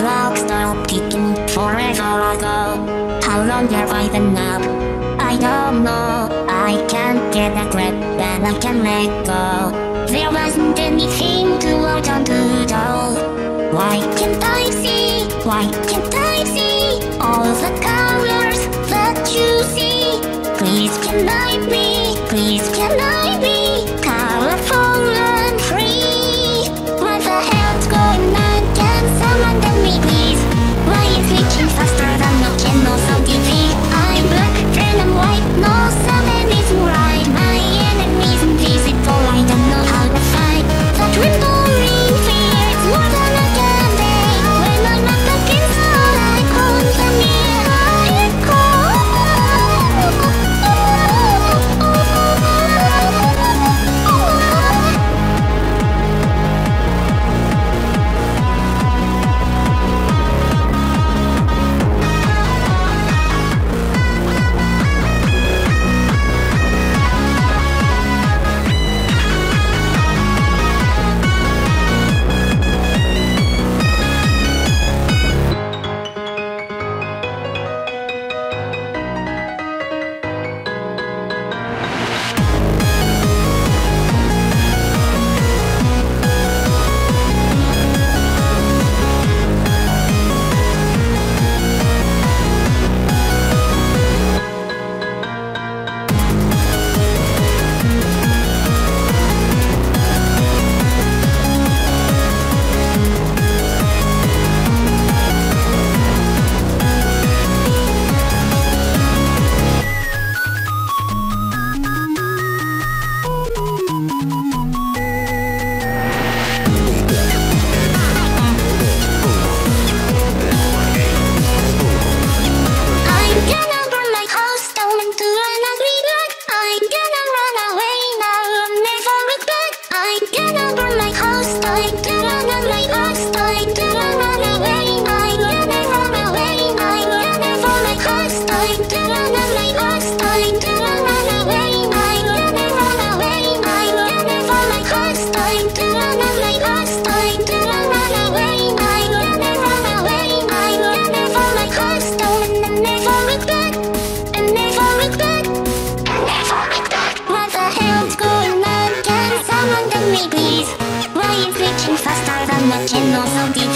clock stopped ticking forever ago. How long have I been up? I don't know. I can't get a grip and I can't let go. There wasn't anything to hold on to though. Why can't I see? Why can't I see all the colors that you see? Please can I be? Please can I be colorful and free? What the hell's going on? Can someone tell me please? Why is reaching faster than no channels on TV? I'm black, then I'm white, no something isn't right. My enemy's invisible, I don't know how to fight. That trembling fear, it's more than I can take. When I'm up against all I hold the mirror, I call. Faster than the channels on TV.